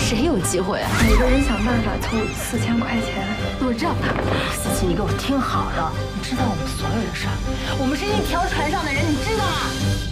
谁有机会啊？ 每个人想办法凑4000块钱。 我知道，思琪，你给我听好了，你知道我们所有的事儿，我们是一条船上的人，你知道吗？